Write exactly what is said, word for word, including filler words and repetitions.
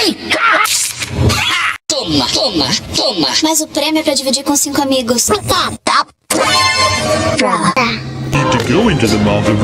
Toma, toma, toma. Mas o prêmio é pra dividir com cinco amigos. Need to go into the mouth of